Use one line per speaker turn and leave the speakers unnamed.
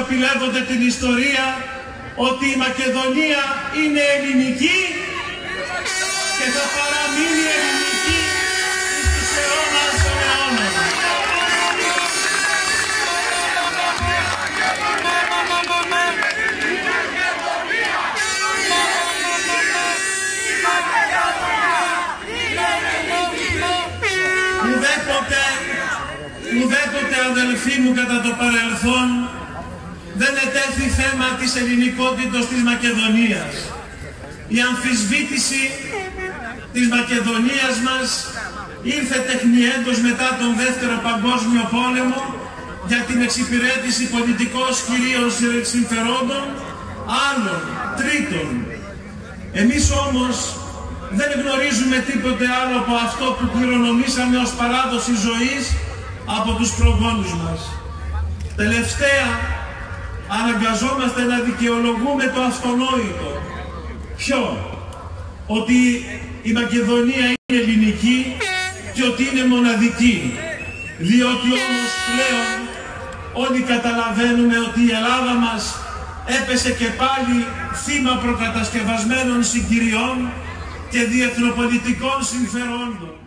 σκοπηλεύονται την ιστορία ότι η Μακεδονία είναι ελληνική και θα παραμείνει ελληνική στους αιώνας των αιώνων. Ουδέποτε αδελφοί μου κατά το παρελθόν δεν ετέθη θέμα της ελληνικότητας της Μακεδονίας. Η αμφισβήτηση της Μακεδονίας μας ήρθε τεχνιέντος μετά τον Δεύτερο Παγκόσμιο Πόλεμο για την εξυπηρέτηση πολιτικών κυρίως συμφερόντων άλλων, τρίτων. Εμείς όμως δεν γνωρίζουμε τίποτε άλλο από αυτό που κληρονομήσαμε ως παράδοση ζωής από τους προγόνους μας. Τελευταία αναγκαζόμαστε να δικαιολογούμε το αυτονόητο. Ποιο? Ότι η Μακεδονία είναι ελληνική και ότι είναι μοναδική. Διότι όμως πλέον όλοι καταλαβαίνουμε ότι η Ελλάδα μας έπεσε και πάλι θύμα προκατασκευασμένων συγκυριών και διεθνοπολιτικών συμφερόντων.